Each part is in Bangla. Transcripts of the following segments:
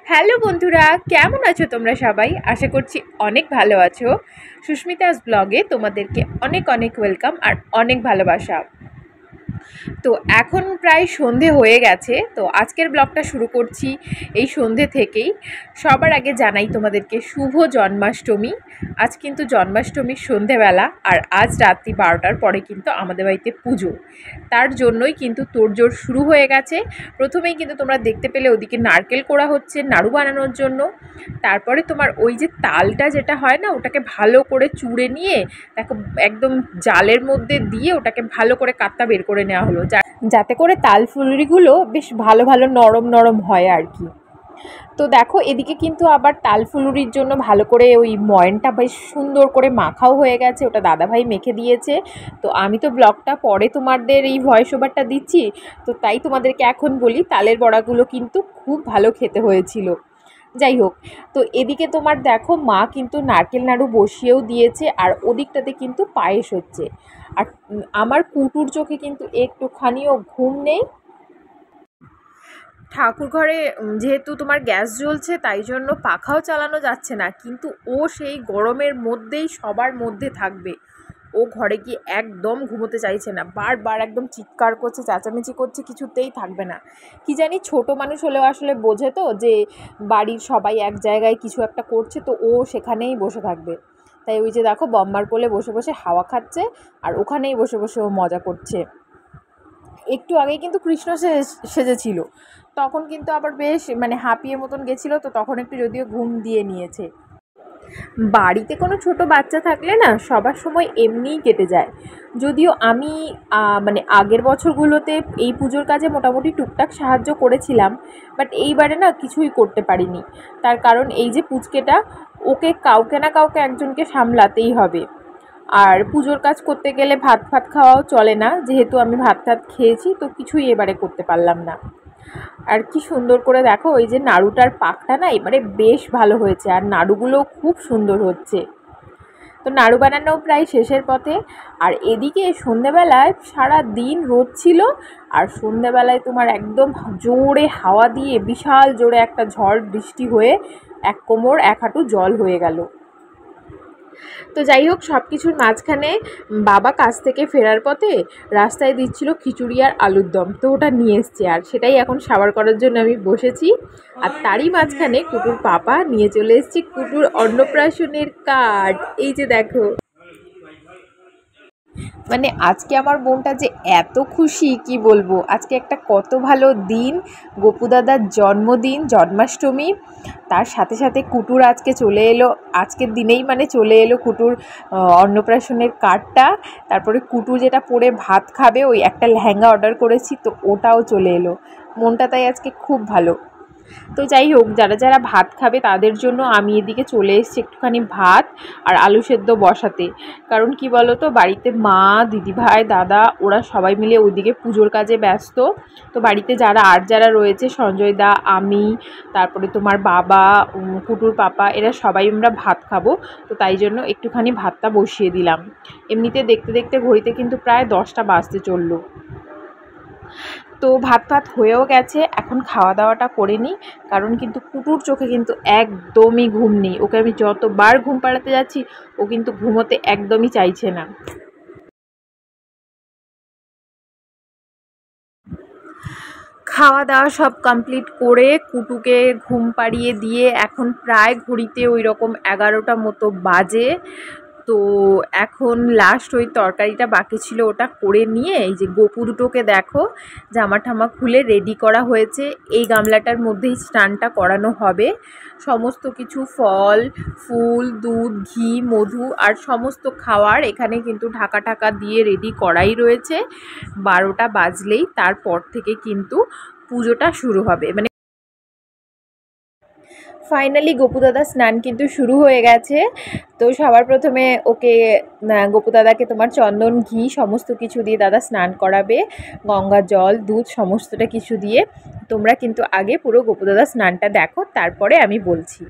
হ্যালো বন্ধুরা, কেমন আছো তোমরা সবাই? আশা করছি অনেক ভালো আছো। সুস্মিতাস ব্লগে তোমাদেরকে অনেক অনেক ওয়েলকাম আর অনেক ভালোবাসা। তো এখন প্রায় সন্ধে হয়ে গেছে, তো আজকের ব্লগটা শুরু করছি এই সন্ধে থেকেই। সবার আগে জানাই তোমাদেরকে শুভ জন্মাষ্টমী। আজ কিন্তু জন্মাষ্টমীর সন্ধেবেলা, আর আজ রাত্রি 12টার পরে কিন্তু আমাদের বাড়িতে পুজো। তার জন্যই কিন্তু তোড়জোড় শুরু হয়ে গেছে। প্রথমেই কিন্তু তোমরা দেখতে পেলে ওদিকে নারকেল কোড়া হচ্ছে নাড়ু বানানোর জন্য। তারপরে তোমার ওই যে তালটা যেটা হয় না, ওটাকে ভালো করে চুড়ে নিয়ে দেখো একদম জালের মধ্যে দিয়ে ওটাকে ভালো করে কাত্তা বের করে নেওয়া হলো, যাতে করে তাল ফুলুরিগুলো বেশ ভালো ভালো নরম নরম হয় আর কি। তো দেখো এদিকে কিন্তু আবার তাল ফুলুরির জন্য ভালো করে ওই ময়নটা বেশ সুন্দর করে মাখাও হয়ে গেছে, ওটা দাদাভাই মেখে দিয়েছে। তো আমি তো ব্লগটা পরে তোমাদের এই ভয়েস ওভারটা দিচ্ছি, তো তাই তোমাদেরকে এখন বলি তালের বড়াগুলো কিন্তু খুব ভালো খেতে হয়েছিল। যাই হোক, তো এদিকে তোমার দেখো মা কিন্তু নারকেল নাড়ু বসিয়েও দিয়েছে, আর ওদিকটাতে কিন্তু পায়েস হচ্ছে। আর আমার কুটুর চোখে কিন্তু একটুখানিও ঘুম নেই। ঠাকুর ঘরে যেহেতু তোমার গ্যাস জ্বলছে, তাই জন্য পাখাও চালানো যাচ্ছে না, কিন্তু ও সেই গরমের মধ্যেই সবার মধ্যে থাকবে। ও ঘরে গিয়ে একদম ঘুমোতে চাইছে না, বারবার একদম চিৎকার করছে, চেঁচামেচি করছে, কিছুতেই থাকবে না। কি জানি, ছোট মানুষ হলেও আসলে বোঝে তো যে বাড়ির সবাই এক জায়গায় কিছু একটা করছে, তো ও সেখানেই বসে থাকবে। তাই ওই যে দেখো বম্মার কোলে বসে বসে হাওয়া খাচ্ছে, আর ওখানেই বসে বসে ও মজা করছে। একটু আগেই কিন্তু কৃষ্ণ সেজেছিল, তখন কিন্তু আবার বেশ হাঁপিয়ে মতন গেছিলো, তো তখন একটু যদিও ঘুম দিয়ে নিয়েছে। বাড়িতে কোনো ছোট বাচ্চা থাকলে না সবার সময় এমনিই কেটে যায়। যদিও আমি আগের বছরগুলোতে এই পুজোর কাজে মোটামুটি টুকটাক সাহায্য করেছিলাম, বাট এইবারে না কিছুই করতে পারিনি। তার কারণ এই যে পুচকেটা, ওকে কাউকে না কাউকে একজনকে সামলাতেই হবে। আর পুজোর কাজ করতে গেলে ভাত ফাত খাওয়াও চলে না, যেহেতু আমি ভাত টাত খেয়েছি, তো কিছুই এবারে করতে পারলাম না। আর কি সুন্দর করে দেখো ওই যে নাড়ুটার পাকটা না এবারে বেশ ভালো হয়েছে, আর নাড়ুগুলো খুব সুন্দর হচ্ছে। তো নাড়ু বানানো প্রায় শেষের পথে। আর এদিকে সন্ধ্যেবেলায় সারা দিন রোদ ছিল, আর সন্ধ্যেবেলায় তোমার একদম জোরে হাওয়া দিয়ে বিশাল জোরে একটা ঝড় বৃষ্টি হয়ে এক কোমর এক হাঁটু জল হয়ে গেল। তো যাই হোক, সব কিছুর মাঝখানে বাবা কাজ থেকে ফেরার পথে রাস্তায় দিচ্ছিল খিচুড়ি আর আলুর দম, তো ওটা নিয়ে এসছে, আর সেটাই এখন সাবার করার জন্য আমি বসেছি। আর তারই মাঝখানে কুটুর পাপা নিয়ে চলে এসছে কুটুর অন্নপ্রাশনের কার্ড। এই যে দেখো, আজকে আমার বোনটা যে এত খুশি কি বলবো। আজকে একটা কত ভালো দিন, গোপু দাদার জন্মদিন, জন্মাষ্টমী। তার সাথে সাথে কুটুর আজকে চলে এলো, আজকের দিনেই চলে এলো কুটুর অন্নপ্রাশনের কার্ডটা। তারপরে কুটু যেটা পরে ভাত খাবে, ওই একটা লেহেঙ্গা অর্ডার করেছি, তো ওটাও চলে এলো। মনটা তাই আজকে খুব ভালো। তো যাই হোক, যারা যারা ভাত খাবে তাদের জন্য আমি এদিকে চলে এসেছি একটুখানি ভাত আর আলু সেদ্ধ বসাতে। কারণ কি বলো তো, বাড়িতে মা, দিদিভাই, দাদা ওরা সবাই মিলে ওইদিকে পুজোর কাজে ব্যস্ত। তো বাড়িতে যারা রয়েছে, সঞ্জয় দা, আমি, তারপরে তোমার বাবা, কুটুর পাপা, এরা সবাই আমরা ভাত খাবো। তো তাই জন্য একটুখানি ভাতটা বসিয়ে দিলাম। এমনিতে দেখতে দেখতে ঘড়িতে কিন্তু প্রায় 10টা বাজতে চললো। তো ভাত ভাত হয়েও গেছে, এখন খাওয়া দাওয়াটা করে নিই। কারণ কিন্তু কুটুর চোখে কিন্তু একদমই ঘুম নেই, ওকে আমি যতবার ঘুম পাড়াতে যাচ্ছি ও কিন্তু ঘুমোতে একদমই চাইছে না। খাওয়া দাওয়া সব কমপ্লিট করে কুটুকে ঘুম পাড়িয়ে দিয়ে এখন প্রায় ঘড়িতে ওই রকম 11টা মতো বাজে। তো এখন লাস্ট ওই তরকারিটা বাকি ছিল, ওটা করে নিয়ে এই যে গোপু দুটোকে দেখো জামা ঠামা খুলে রেডি করা হয়েছে। এই গামলাটার মধ্যেই স্নানটা করানো হবে। সমস্ত কিছু ফল ফুল, দুধ, ঘি, মধু আর সমস্ত খাওয়ার এখানে কিন্তু ঢাকা ঢাকা দিয়ে রেডি করাই রয়েছে। 12টা বাজলেই তারপর থেকে কিন্তু পুজোটা শুরু হবে। ফাইনালি গোপু দাদার স্নান কিন্তু শুরু হয়ে গেছে। তো সবার প্রথমে ওকে গোপু দাদাকে তোমার চন্দন, ঘি সমস্ত কিছু দিয়ে দাদা স্নান করাবে, গঙ্গা জল, দুধ সমস্তটা কিছু দিয়ে। তোমরা কিন্তু আগে পুরো গোপু দাদার স্নানটা দেখো, তারপরে আমি বলছি।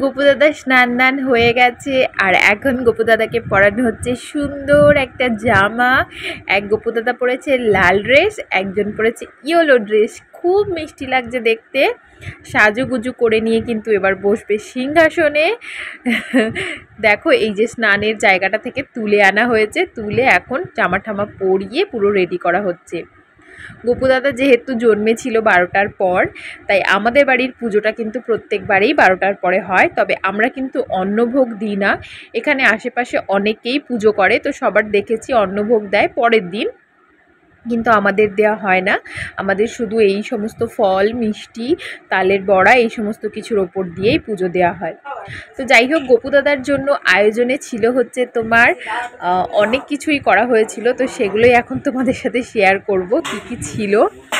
গোপু দাদার স্নান হয়ে গেছে আর এখন গোপু দাদাকে পরানো হচ্ছে সুন্দর একটা জামা। এক গোপু দাদা পরেছে লাল ড্রেস, একজন পরেছে ইয়েলো ড্রেস। খুব মিষ্টি লাগছে দেখতে। সাজুগুজু করে নিয়ে কিন্তু এবার বসবে সিংহাসনে। দেখো এই যে স্নানের জায়গাটা থেকে তুলে আনা হয়েছে, তুলে এখন জামা ঠামা পরিয়ে পুরো রেডি করা হচ্ছে। গোপু দাদা যেহেতু জন্মেছিল 12টার পর, তাই আমাদের বাড়ির পুজোটা কিন্তু প্রত্যেকবারেই 12টার পরে হয়। তবে আমরা কিন্তু অন্নভোগ দিই না। এখানে আশেপাশে অনেকেই পুজো করে, তো সবার দেখেছি অন্নভোগ দেয় পরের দিন, কিন্তু আমাদের দেওয়া হয় না। আমাদের শুধু এই সমস্ত ফল, মিষ্টি, তালের বড়া এই সমস্ত কিছুর ওপর দিয়েই পুজো দেওয়া হয়। তো যাই হোক, গোপু দাদার জন্য আয়োজনে ছিল হচ্ছে তোমার অনেক কিছুই করা হয়েছিল, তো সেগুলোই এখন তোমাদের সাথে শেয়ার করব কি কি ছিল।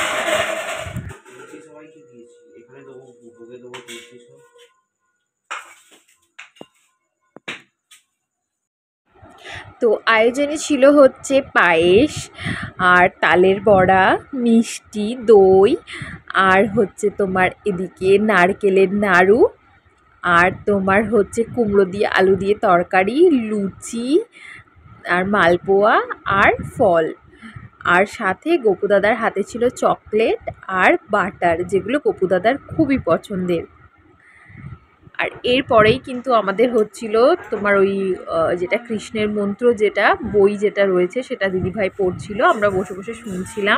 তো আয়োজনে ছিল হচ্ছে পায়েস আর তালের বড়া, মিষ্টি, দই, আর হচ্ছে তোমার এদিকে নারকেলের নাড়ু, আর তোমার হচ্ছে কুমড়ো দিয়ে আলু দিয়ে তরকারি, লুচি আর মালপোয়া আর ফল। আর সাথে গোপু দাদার হাতে ছিল চকলেট আর বাটার, যেগুলো গোপু দাদার খুবই পছন্দের। আর এরপরেই কিন্তু আমাদের হচ্ছিল তোমার ওই যেটা কৃষ্ণের মন্ত্র, যেটা বই যেটা রয়েছে সেটা দিদিভাই পড়ছিল, আমরা বসে বসে শুনছিলাম।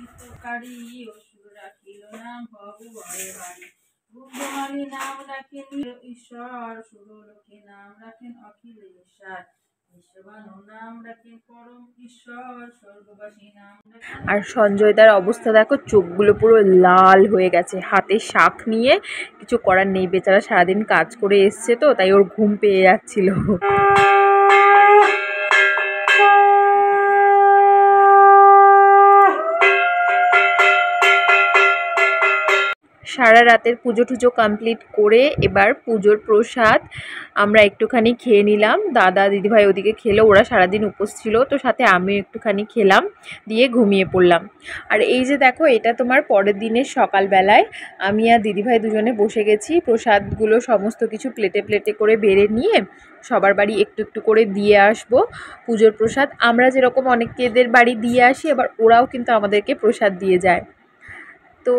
আর সঞ্জয়দার অবস্থা দেখো, চোখগুলো পুরো লাল হয়ে গেছে। হাতে শাক নিয়ে, কিছু করার নেই, বেচারা সারাদিন কাজ করে এসছে, তো তাই ওর ঘুম পেয়ে যাচ্ছিল। সারা রাতের পুজো টুজো কমপ্লিট করে এবার পুজোর প্রসাদ আমরা একটুখানি খেয়ে নিলাম। দাদা দিদিভাই ওদিকে খেলো, ওরা সারাদিন উপোস ছিল, তো সাথে আমিও একটুখানি খেলাম, দিয়ে ঘুমিয়ে পড়লাম। আর এই যে দেখো, এটা তোমার পরের দিনের সকালবেলায় আমি আর দিদিভাই দুজনে বসে গেছি প্রসাদগুলো সমস্ত কিছু প্লেটে প্লেটে করে বেড়ে নিয়ে সবার বাড়ি একটু একটু করে দিয়ে আসবো পুজোর প্রসাদ। আমরা যেরকম অনেকেদের বাড়ি দিয়ে আসি, এবার ওরাও কিন্তু আমাদেরকে প্রসাদ দিয়ে যায়। তো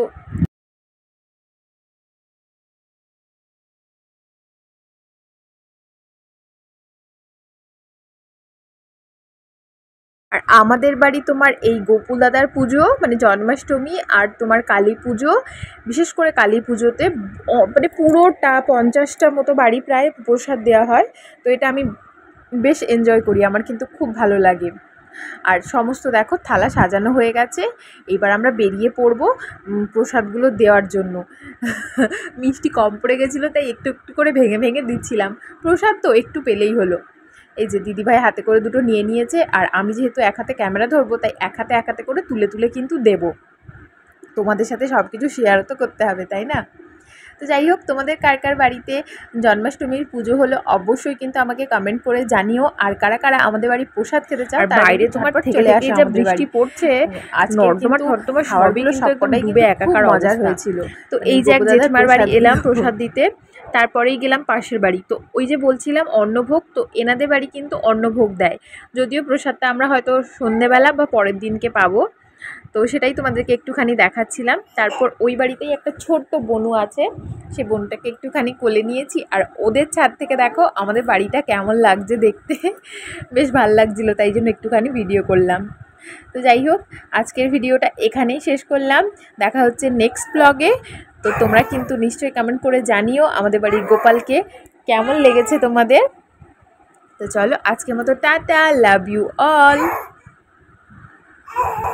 আর আমাদের বাড়ি তোমার এই গোকুল দাদার পুজো মানে জন্মাষ্টমী আর তোমার কালী পুজো, বিশেষ করে কালী পুজোতে মানে পুরোটা 50টার মতো বাড়ি প্রায় প্রসাদ দেওয়া হয়। তো এটা আমি বেশ এনজয় করি, আমার কিন্তু খুব ভালো লাগে। আর সমস্ত দেখো থালা সাজানো হয়ে গেছে, এবার আমরা বেরিয়ে পড়বো প্রসাদগুলো দেওয়ার জন্য। মিষ্টি কম পড়ে গেছিলো, তাই একটু একটু করে ভেঙে ভেঙে দিচ্ছিলাম। প্রসাদ তো একটু পেলেই হলো। এই যে দিদিভাই হাতে করে দুটো নিয়ে নিয়েছে, আর আমি যেহেতু এক হাতে ক্যামেরা ধরবো, তাই এক হাতে করে তুলে তুলে কিন্তু দেবো। তোমাদের সাথে সব কিছু শেয়ারও তো করতে হবে, তাই না? তো যাই হোক, তোমাদের কার কার বাড়িতে জন্মাষ্টমীর পুজো হলো অবশ্যই কিন্তু আমাকে কমেন্ট করে জানিও। আর কারা কারা আমাদের বাড়ি প্রসাদ খেতে চাও, বাইরে তোমার চলে আসে, যে বৃষ্টি পড়ছে, নর্দমা ঠর্দমা সবগুলো সবকটাই ডুবে একাকার মজার হয়েছিল। তো এই যে এক জেঠিমার বাড়ি এলাম প্রসাদ দিতে, তারপরেই গেলাম পাশের বাড়ি। তো ওই যে বলছিলাম অন্নভোগ, তো এনাদের বাড়ি কিন্তু অন্নভোগ দেয়, যদিও প্রসাদটা আমরা হয়তো সন্ধেবেলা বা পরের দিনকে পাবো। তো সেটাই তোমাদেরকে একটুখানি দেখাচ্ছিলাম। তারপর ওই বাড়িতেই একটা ছোট্ট বনু আছে, সে বোনটাকে একটুখানি কোলে নিয়েছি। আর ওদের ছাদ থেকে দেখো আমাদের বাড়িটা কেমন লাগছে দেখতে, বেশ ভালো লাগছিলো, তাই জন্য একটুখানি ভিডিও করলাম। তো যাই হোক, আজকের ভিডিওটা এখানেই শেষ করলাম, দেখা হচ্ছে নেক্সট ব্লগে। তো তোমরা কিন্তু নিশ্চয়ই কমেন্ট করে জানিও আমাদের বাড়ির গোপালকে কেমন লেগেছে তোমাদের। তো চলো আজকের মতো টাটা, লাভ ইউ অল।